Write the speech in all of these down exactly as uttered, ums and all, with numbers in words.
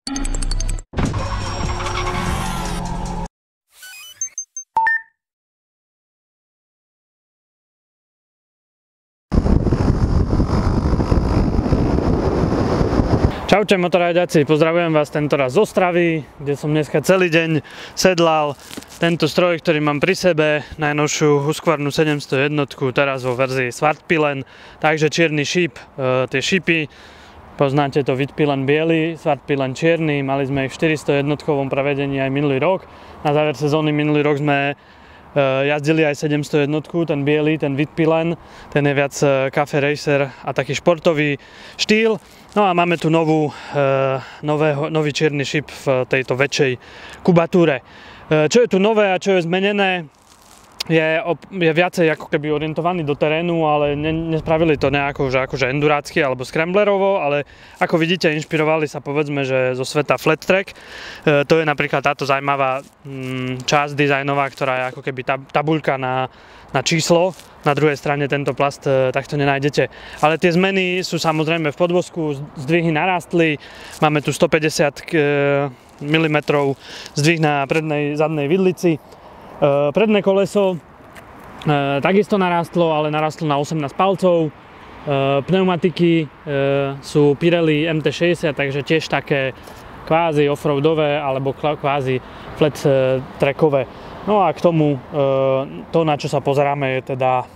Čaute motorajďaci, pozdravujem vás tentoraz z Ostravy, kde som dneska celý deň sedlal tento stroj, ktorý mám pri sebe, najnovšiu Husqvarnu sedemsto jednotku, teraz vo verzii Svartpilen, takže čierny šíp, e, tie šípy, poznáte to Vitpilen biely, Svartpilen čierny, mali sme ich v štyristo jednotkovom prevedení aj minulý rok, na záver sezóny minulý rok sme jazdili aj sedemsto jednotku, ten biely, ten Vitpilen, ten je viac cafe racer a taký športový štýl. No a máme tu novú, nového, nový čierny šíp v tejto väčšej kubatúre. Čo je tu nové a čo je zmenené, je, je viacej ako keby orientovaný do terénu, ale ne, nespravili to nejako že akože endurácky alebo scramblerovo, ale ako vidíte, inšpirovali sa povedzme, že zo sveta flat track. E, to je napríklad táto zaujímavá mm, časť dizajnová, ktorá je ako keby tab, tabuľka na, na číslo. Na druhej strane tento plast e, takto nenájdete. Ale tie zmeny sú samozrejme v podvozku, zdvihy narástli, máme tu stopäťdesiat milimetrov zdvih na prednej zadnej vidlici. Uh, predné koleso uh, takisto narástlo, ale narástlo na osemnásť palcov. Uh, pneumatiky uh, sú Pirelli em té šesťdesiat, takže tiež také kvázi offroadové alebo kvázi flat uh, trackové. No a k tomu uh, to, na čo sa pozeráme, je teda uh,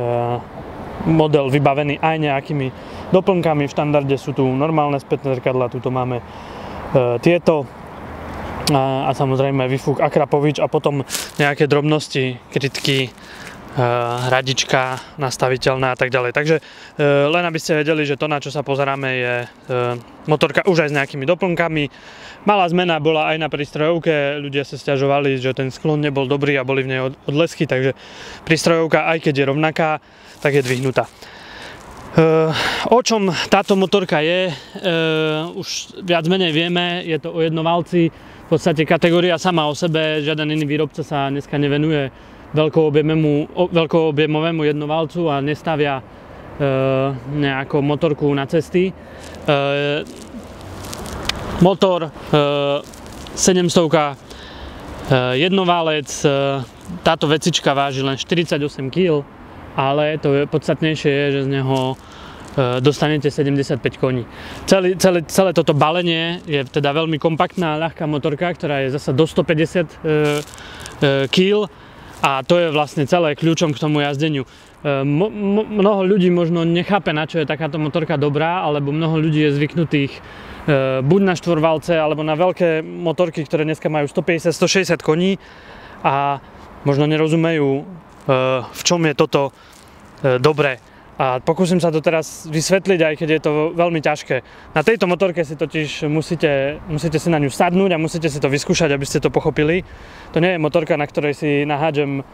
model vybavený aj nejakými doplnkami. V štandarde sú tu normálne spätné zrkadlá, tuto máme uh, tieto. A, a samozrejme výfuk Akrapovič a potom nejaké drobnosti, krytky, e, hradička nastaviteľná a tak ďalej. Takže e, len aby ste vedeli, že to, na čo sa pozeráme, je e, motorka už aj s nejakými doplnkami. Malá zmena bola aj na prístrojovke, ľudia sa sťažovali, že ten sklon nebol dobrý a boli v nej odlesky, takže prístrojovka, aj keď je rovnaká, tak je dvihnutá. Uh, o čom táto motorka je, uh, už viac menej vieme, je to o jednovalci, v podstate kategória sama o sebe, žiaden iný výrobca sa dneska nevenuje veľkoobjemovému jednovalcu a nestavia uh, nejakú motorku na cesty. Uh, motor uh, sedemsto uh, jednoválec, uh, táto vecička váži len štyridsaťosem kíl, ale to je podstatnejšie je, že z neho e, dostanete sedemdesiatpäť koní. Celé, celé, celé toto balenie je teda veľmi kompaktná, ľahká motorka, ktorá je zasa do stopäťdesiat e, e, kíl a to je vlastne celé kľúčom k tomu jazdeniu. E, mo, mo, mnoho ľudí možno nechápe, na čo je takáto motorka dobrá, alebo mnoho ľudí je zvyknutých e, buď na štvorvalce, alebo na veľké motorky, ktoré dneska majú stopäťdesiat až stošesťdesiat koní a možno nerozumejú, v čom je toto dobré. A pokúsim sa to teraz vysvetliť, aj keď je to veľmi ťažké. Na tejto motorke si totiž musíte, musíte si na ňu sadnúť a musíte si to vyskúšať, aby ste to pochopili. To nie je motorka, na ktorej si nahádžem e,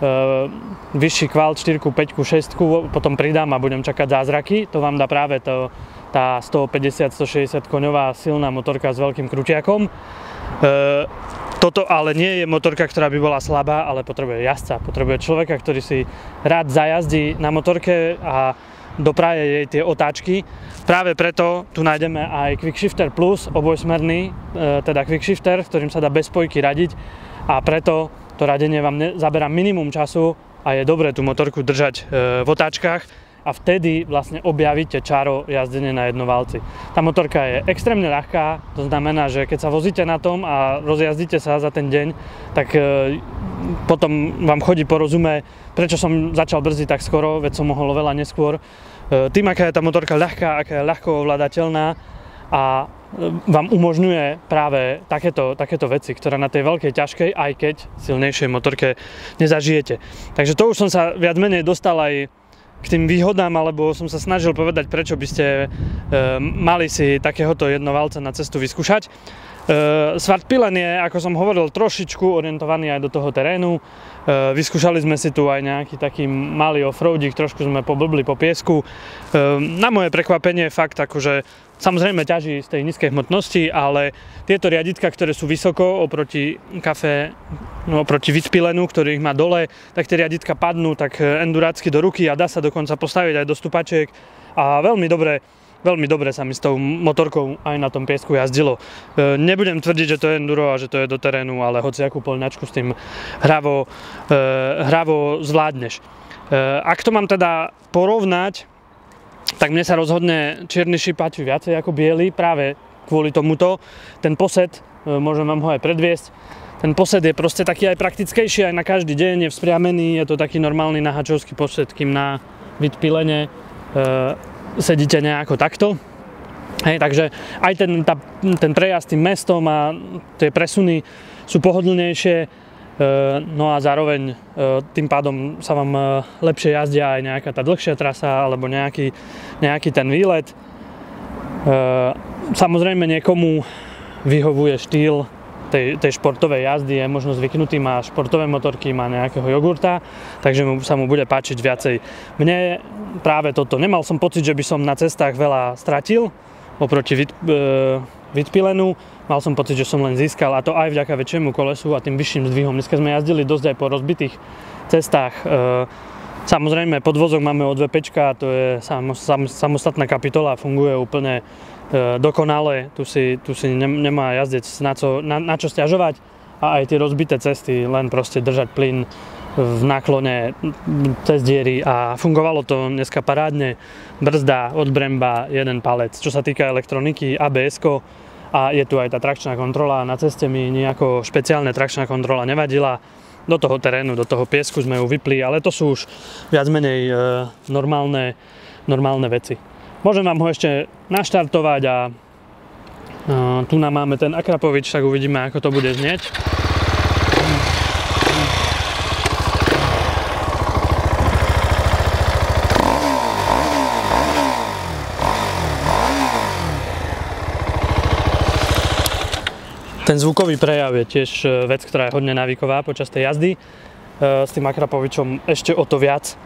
vyšší kvalt, štyrku, päťku, šesťku, potom pridám a budem čakať zázraky. To vám dá práve to, tá stopäťdesiat až stošesťdesiat koňová silná motorka s veľkým krutiakom. E, Toto ale nie je motorka, ktorá by bola slabá, ale potrebuje jazdca. Potrebuje človeka, ktorý si rád zajazdí na motorke a dopraje jej tie otáčky. Práve preto tu nájdeme aj Quickshifter Plus, obojsmerný, teda Quickshifter, s ktorým sa dá bez spojky radiť a preto to radenie vám zaberá minimum času a je dobré tú motorku držať v otáčkach a vtedy vlastne objavíte čaro jazdenie na jednovalci. Tá motorka je extrémne ľahká, to znamená, že keď sa vozíte na tom a rozjazdíte sa za ten deň, tak e, potom vám chodí po rozume, prečo som začal brzdiť tak skoro, veď som mohol veľa neskôr. E, tým, aká je tá motorka ľahká, aká je ľahko ovládateľná a vám umožňuje práve takéto, takéto veci, ktoré na tej veľkej, ťažkej, aj keď silnejšej motorke nezažijete. Takže to už som sa viac menej dostal aj k tým výhodám, alebo som sa snažil povedať, prečo by ste e, mali si takéhoto jednovalca na cestu vyskúšať. E, Svartpilen je, ako som hovoril, trošičku orientovaný aj do toho terénu. E, vyskúšali sme si tu aj nejaký taký malý offroadík, trošku sme poblbli po piesku. E, na moje prekvapenie fakt akože samozrejme ťaží z tej nízkej hmotnosti, ale tieto riaditka, ktoré sú vysoko oproti kafe, no, oproti Vitpilenu, ktorý ich má dole, tak tie riaditka padnú tak endurácky do ruky a dá sa dokonca postaviť aj do stupačiek a veľmi dobre veľmi dobre sa mi s tou motorkou aj na tom piesku jazdilo. E, nebudem tvrdiť, že to je enduro a že to je do terénu, ale hoci akú poľňačku s tým hravo, e, hravo zvládneš. E, ak to mám teda porovnať, tak mne sa rozhodne čierny šíp páči viacej ako biely, práve kvôli tomuto. Ten posed, e, môžem vám ho aj predviesť, ten posed je proste taký aj praktickejší, aj na každý deň, je vzpriamený, je to taký normálny naháčovský posed, kým na Vitpilene e, sedíte nejako takto. Hej, takže aj ten, tá, ten prejazd tým mestom a tie presuny sú pohodlnejšie, e, no a zároveň e, tým pádom sa vám e, lepšie jazdia aj nejaká tá dlhšia trasa alebo nejaký, nejaký ten výlet. E, samozrejme niekomu vyhovuje štýl tej, tej športovej jazdy, je možno zvyknutý, má športové motorky, má nejakého jogurta, takže mu, sa mu bude páčiť viacej. Mne práve toto, nemal som pocit, že by som na cestách veľa stratil oproti Vit, e, Vitpilenu, mal som pocit, že som len získal, a to aj vďaka väčšiemu kolesu a tým vyšším zdvihom. Dneska sme jazdili dosť aj po rozbitých cestách. E, samozrejme, podvozok máme o dve pečka, to je sam, sam, samostatná kapitola, funguje úplne dokonale, tu si, tu si nemá jazdec na čo, na, na čo sťažovať a aj tie rozbité cesty, len proste držať plyn v náklone cez diery a fungovalo to dneska parádne. Brzda, odbremba, jeden palec. Čo sa týka elektroniky, á bé esko a je tu aj tá trakčná kontrola. Na ceste mi nejako špeciálne trakčná kontrola nevadila. Do toho terénu, do toho piesku sme ju vypli, ale to sú už viac menej e, normálne, normálne veci. Môžem vám ho ešte naštartovať a uh, tu nám máme ten Akrapovič, tak uvidíme, ako to bude znieť. Ten zvukový prejav je tiež vec, ktorá je hodne návyková počas tej jazdy. Uh, s tým Akrapovičom ešte o to viac.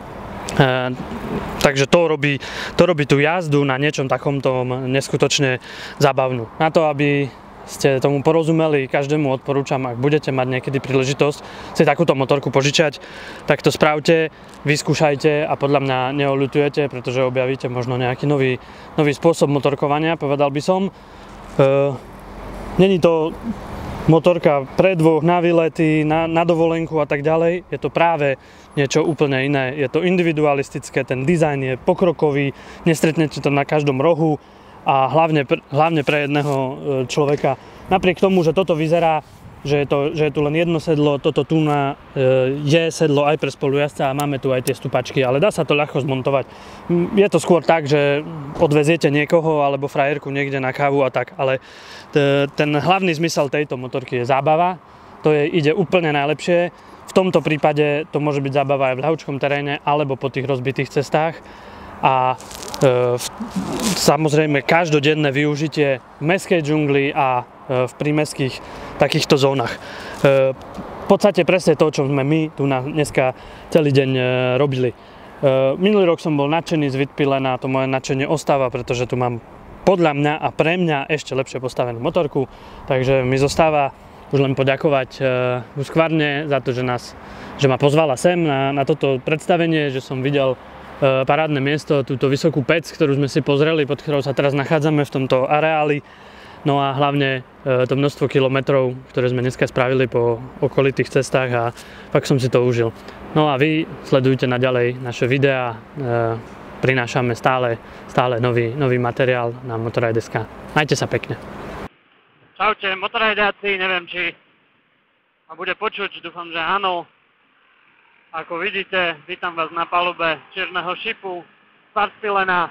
Uh, takže to robí, to robí tú jazdu na niečom takomto neskutočne zábavnú. Na to, aby ste tomu porozumeli, každému odporúčam, ak budete mať niekedy príležitosť si takúto motorku požičať, tak to spravte, vyskúšajte a podľa mňa neoľutujete, pretože objavíte možno nejaký nový, nový spôsob motorkovania, povedal by som. Uh, Není to motorka pre dvoch, na výlety, na, na dovolenku a tak ďalej. Je to práve niečo úplne iné. Je to individualistické, ten dizajn je pokrokový, nestretnete to na každom rohu a hlavne, hlavne pre jedného človeka. Napriek tomu, že toto vyzerá, že je, to, že je tu len jedno sedlo, toto tu na, je sedlo aj pre spolujazca a máme tu aj tie stupačky, ale dá sa to ľahko zmontovať. Je to skôr tak, že odveziete niekoho alebo frajerku niekde na kávu a tak, ale t- ten hlavný zmysel tejto motorky je zábava, to je, ide úplne najlepšie. V tomto prípade to môže byť zábava aj v ľahučkom teréne alebo po tých rozbitých cestách a e, v, samozrejme každodenné využitie v mestskej džungli a e, v prímestských takýchto zónach. E, v podstate presne to, čo sme my tu na dneska celý deň e, robili. E, minulý rok som bol nadšený z Vitpilena, to moje nadšenie ostáva, pretože tu mám podľa mňa a pre mňa ešte lepšie postavenú motorku, takže mi zostáva už len poďakovať e, Husqvarne za to, že, nás, že ma pozvala sem na, na toto predstavenie, že som videl e, parádne miesto, túto vysokú pec, ktorú sme si pozreli, pod ktorou sa teraz nachádzame v tomto areáli. No a hlavne e, to množstvo kilometrov, ktoré sme dneska spravili po okolitých cestách a fakt som si to užil. No a vy sledujte naďalej naše videá, e, prinášame stále, stále nový, nový materiál na Motorride bodka es ká. Majte sa pekne. Čaute, motorajdáci, neviem, či ma bude počuť, dúfam, že áno. Ako vidíte, vítam vás na palube čierneho šipu, Vitpilena.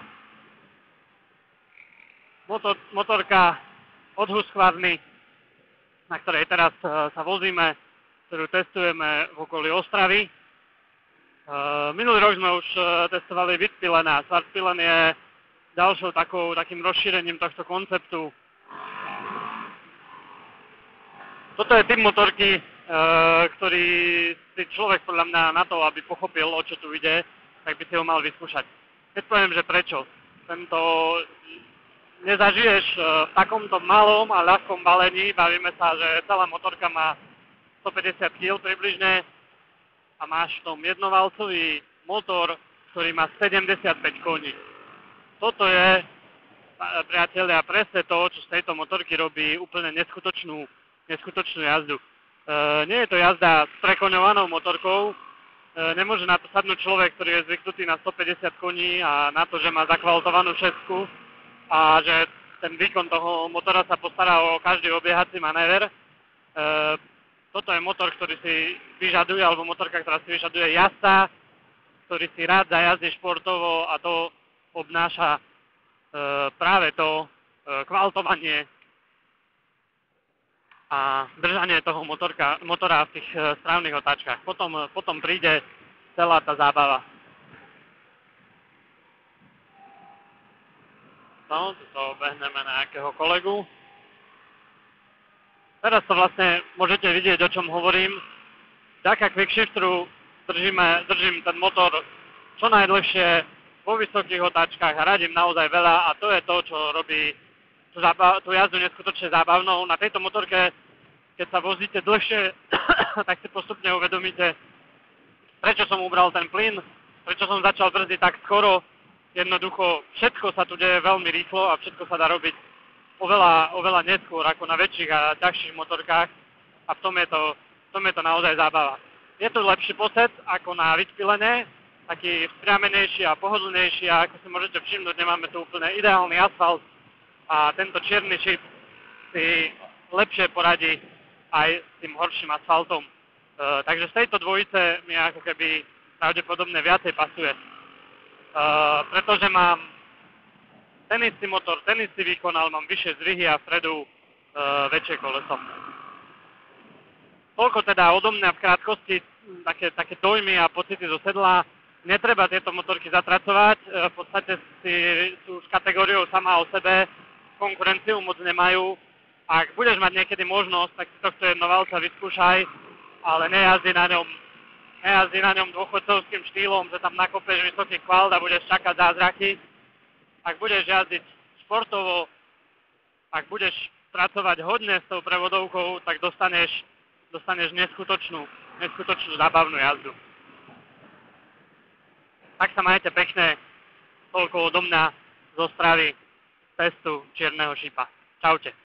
Motor, motorka od Husqvarny, na ktorej teraz uh, sa vozíme, ktorú testujeme v okolí Ostravy. Uh, minulý rok sme už uh, testovali Vitpilena. Vitpilen je ďalšou takou, takým rozšírením tohto konceptu. Toto je typ motorky, uh, ktorý si človek podľa mňa na to, aby pochopil, o čo tu ide, tak by si ho mal vyskúšať. Keď poviem, že prečo. Tento nezažiješ v takomto malom a ľahkom balení. Bavíme sa, že celá motorka má stopäťdesiat kilogramov približne a máš v tom jednovalcový motor, ktorý má sedemdesiatpäť koní. Toto je priatelia, presne to, čo z tejto motorky robí úplne neskutočnú, neskutočnú jazdu. E, nie je to jazda s prekoňovanou motorkou, e, nemôže na to sadnúť človek, ktorý je zvyknutý na stopäťdesiat koní a na to, že má zakvaltovanú šesku a že ten výkon toho motora sa postará o každý obiehací manéver. E, toto je motor, ktorý si vyžaduje, alebo motorka, ktorá si vyžaduje jazda, ktorý si rád zajazdí športovo, a to obnáša e, práve to e, kvaltovanie a držanie toho motorka, motora v tých e, správnych otáčkach. Potom, potom príde celá tá zábava. No, tu obehneme nejakého kolegu. Teraz to vlastne môžete vidieť, o čom hovorím. Vďaka quickshifteru držíme, držím ten motor čo najdlhšie vo vysokých otáčkach a radím naozaj veľa, a to je to, čo robí tú, zábav, tú jazdu neskutočne zábavnou. Na tejto motorke, keď sa vozíte dlhšie, tak si postupne uvedomíte, prečo som ubral ten plyn, prečo som začal brzdiť tak skoro. Jednoducho všetko sa tu deje veľmi rýchlo a všetko sa dá robiť oveľa, oveľa neskôr ako na väčších a ťažších motorkách, a v tom je to, v tom je to naozaj zábava. Je to lepší posed ako na vyčpilené, taký vzpriamenejší a pohodlnejší, a ako si môžete všimnúť, nemáme tu úplne ideálny asfalt a tento čierny šip si lepšie poradí aj s tým horším asfaltom. E, takže z tejto dvojice mi ako keby pravdepodobne viacej pasuje. E, pretože mám ten istý motor, ten istý výkon, ale mám vyššie zdvihy a vpredu e, väčšie koleso. Toľko teda odo mňa v krátkosti, také, také dojmy a pocity zo sedla. Netreba tieto motorky zatracovať, v podstate si, sú s kategóriou sama o sebe, konkurenciu moc nemajú. Ak budeš mať niekedy možnosť, tak si tohto jednovalca vyskúšaj, ale nejazdí na ňom, nejazdí na ňom dôchodcovským štýlom, že tam nakopeš vysoký kvalt a budeš čakať zázraky. Ak budeš jazdiť športovo, ak budeš pracovať hodne s tou prevodovkou, tak dostaneš, dostaneš neskutočnú, neskutočnú zábavnú jazdu. Tak sa majte pekne, toľko odo mňa zo Stravy, testu čierneho šipa. Čaute.